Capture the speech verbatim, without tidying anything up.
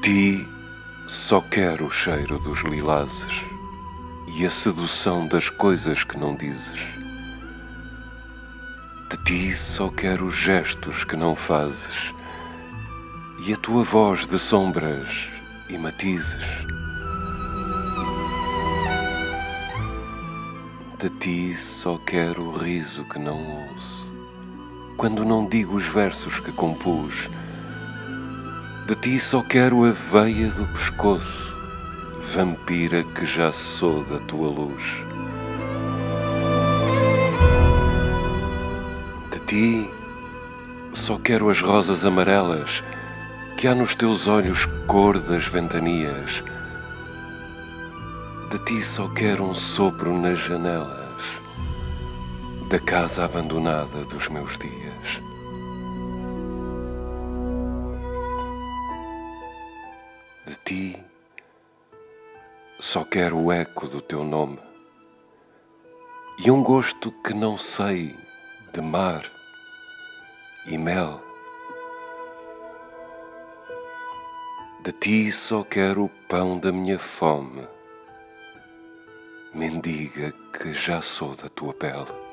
ti só quero o cheiro dos lilazes e a sedução das coisas que não dizes. De ti só quero os gestos que não fazes e a tua voz de sombras e matizes. De ti só quero o riso que não ouço, quando não digo os versos que compus. De ti só quero a veia do pescoço, vampira que já sou da tua luz. De ti só quero as rosas amarelas que há nos teus olhos cor das ventanias. De ti só quero um sopro nas janelas da casa abandonada dos meus dias. De ti só quero o eco do teu nome e um gosto que não sei de mar e mel. De ti só quero o pão da minha fome, mendiga que já sou da tua pele.